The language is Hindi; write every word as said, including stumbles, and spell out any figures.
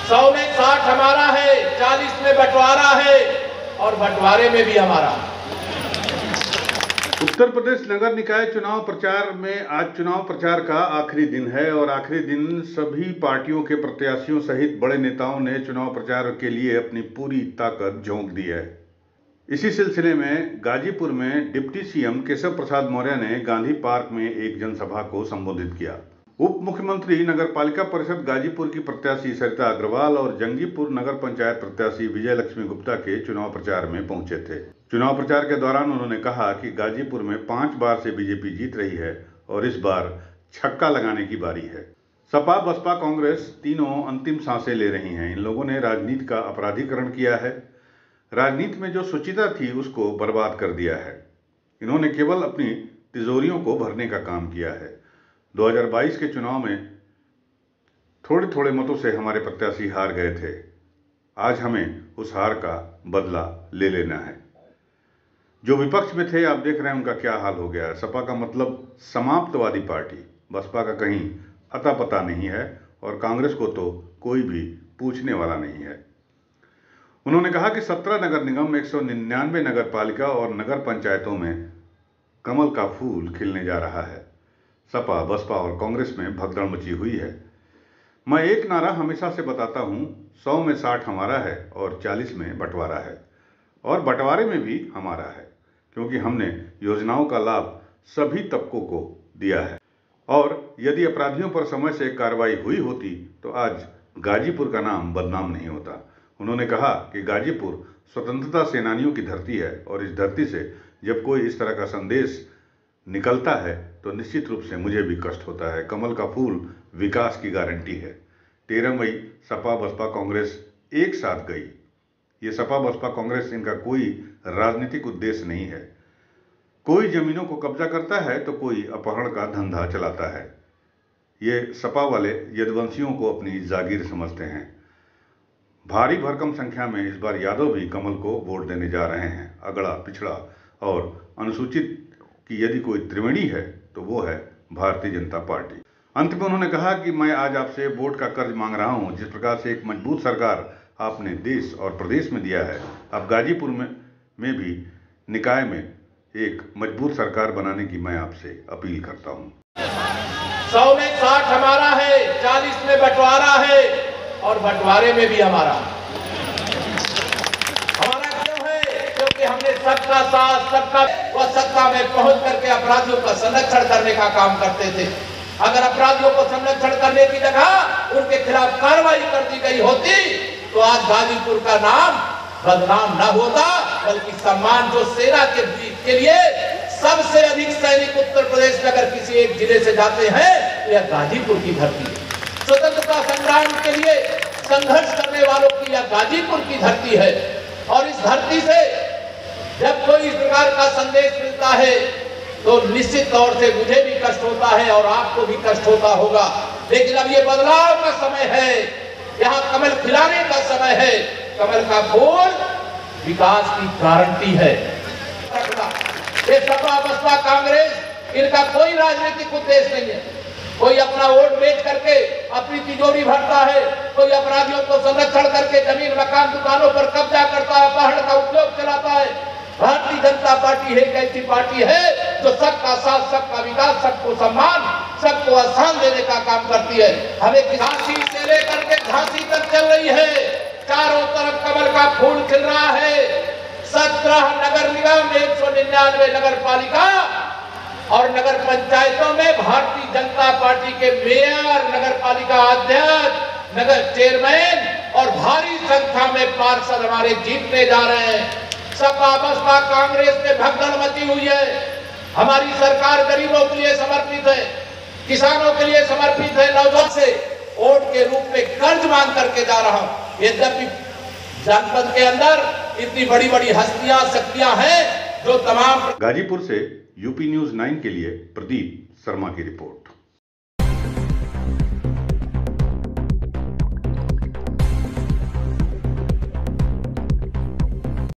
सौ में साठ हमारा है, चालीस में बंटवारा है और बंटवारे में भी हमारा। उत्तर प्रदेश नगर निकाय चुनाव प्रचार में आज चुनाव प्रचार का आखिरी दिन है और आखिरी दिन सभी पार्टियों के प्रत्याशियों सहित बड़े नेताओं ने चुनाव प्रचार के लिए अपनी पूरी ताकत झोंक दी है। इसी सिलसिले में गाजीपुर में डिप्टी सीएम केशव प्रसाद मौर्य ने गांधी पार्क में एक जनसभा को संबोधित किया। उप मुख्यमंत्री नगर पालिका परिषद गाजीपुर की प्रत्याशी सरिता अग्रवाल और जंगीपुर नगर पंचायत प्रत्याशी विजय लक्ष्मी गुप्ता के चुनाव प्रचार में पहुंचे थे। चुनाव प्रचार के दौरान उन्होंने कहा कि गाजीपुर में पांच बार से बीजेपी जीत रही है और इस बार छक्का लगाने की बारी है। सपा, बसपा, कांग्रेस तीनों अंतिम सांसें ले रही हैं। इन लोगों ने राजनीति का अपराधीकरण किया है। राजनीति में जो शुचिता थी उसको बर्बाद कर दिया है। इन्होंने केवल अपनी तिजोरियों को भरने का काम किया है। दो हज़ार बाईस के चुनाव में थोड़े थोड़े मतों से हमारे प्रत्याशी हार गए थे। आज हमें उस हार का बदला ले लेना है। जो विपक्ष में थे आप देख रहे हैं उनका क्या हाल हो गया है। सपा का मतलब समाप्तवादी पार्टी, बसपा का कहीं अता पता नहीं है और कांग्रेस को तो कोई भी पूछने वाला नहीं है। उन्होंने कहा कि सत्रह नगर निगम, एक सौ निन्यानवे नगर पालिका और नगर पंचायतों में कमल का फूल खिलने जा रहा है। सपा, बसपा और कांग्रेस में भगदड़ मची हुई है। मैं एक नारा हमेशा से बताता हूं, सौ में साठ हमारा है और चालीस में बंटवारा है और बंटवारे में भी हमारा है, क्योंकि हमने योजनाओं का लाभ सभी तबकों को दिया है और यदि अपराधियों पर समय से कार्रवाई हुई होती तो आज गाजीपुर का नाम बदनाम नहीं होता। उन्होंने कहा कि गाजीपुर स्वतंत्रता सेनानियों की धरती है और इस धरती से जब कोई इस तरह का संदेश निकलता है तो निश्चित रूप से मुझे भी कष्ट होता है। कमल का फूल विकास की गारंटी है। तेरह मई सपा, बसपा, कांग्रेस एक साथ गई। ये सपा, बसपा, कांग्रेस इनका कोई राजनीतिक उद्देश्य नहीं है। कोई जमीनों को कब्जा करता है तो कोई अपहरण का धंधा चलाता है। ये सपा वाले यदुवंशियों को अपनी जागीर समझते हैं। भारी भरकम संख्या में इस बार यादव भी कमल को वोट देने जा रहे हैं। अगड़ा, पिछड़ा और अनुसूचित कि यदि कोई त्रिवेणी है तो वो है भारतीय जनता पार्टी। अंत में उन्होंने कहा कि मैं आज आपसे वोट का कर्ज मांग रहा हूं। जिस प्रकार से एक मजबूत सरकार आपने देश और प्रदेश में दिया है, अब गाजीपुर में में भी निकाय में एक मजबूत सरकार बनाने की मैं आपसे अपील करता हूं। सौ में साठ हमारा है, चालीस में बंटवारा है और बंटवारे में भी हमारा हमारा क्यों है? क्योंकि हमने सबका साथ, सबका व सत्ता में पहुंच करके अपराधियों का संरक्षण करने का काम करते थे। अगर अपराधियों को संरक्षण करने की जगह उनके खिलाफ कार्रवाई कर दी गई होती तो आज गाजीपुर का नाम बदनाम न होता, बल्कि सम्मान जो सेना के, के लिए सबसे अधिक सैनिक उत्तर प्रदेश में अगर किसी एक जिले से जाते हैं तो यह गाजीपुर की धरती है। स्वतंत्रता संग्राम के लिए संघर्ष करने वालों की यह गाजीपुर की धरती है और इस धरती से जब कोई इस प्रकार का संदेश मिलता है तो निश्चित तौर से मुझे भी कष्ट होता है और आपको भी कष्ट होता होगा। लेकिन अब ये बदलाव का समय है, यहाँ कमल खिलाने का समय है। कमल का फूल विकास की गारंटी है। ये सपा, बसपा, कांग्रेस इनका कोई राजनीतिक उद्देश्य नहीं है। कोई अपना वोट बेच करके अपनी तिजोरी भरता है, कोई अपराधियों को संरक्षण करके जमीन, मकान, दुकानों पर कब्जा करता है, अपहरण का उद्योग चलाता है। भारतीय जनता पार्टी एक ऐसी पार्टी है जो सबका साथ, सबका विकास, सबको सम्मान, सबको स्थान देने का काम करती है। हमें झांसी से लेकर के झांसी तक चल रही है। चारों तरफ कमल का फूल खिल रहा है। सत्रह नगर निगम, एक सौ निन्यानवे नगर पालिका और नगर पंचायतों में भारतीय जनता पार्टी के मेयर, नगर पालिका अध्यक्ष, नगर चेयरमैन और भारी संख्या में पार्षद हमारे जीतने जा रहे हैं। सपा, बसपा, कांग्रेस में भगदड़ मची हुई है। हमारी सरकार गरीबों के लिए समर्पित है, किसानों के लिए समर्पित है। नौजवान से वोट के रूप में कर्ज मांग करके जा रहा हूं। यद्यपि जनपद के अंदर इतनी बड़ी बड़ी हस्तियां, शक्तियां हैं जो तमाम। गाजीपुर से यूपी न्यूज नाइन के लिए प्रदीप शर्मा की रिपोर्ट।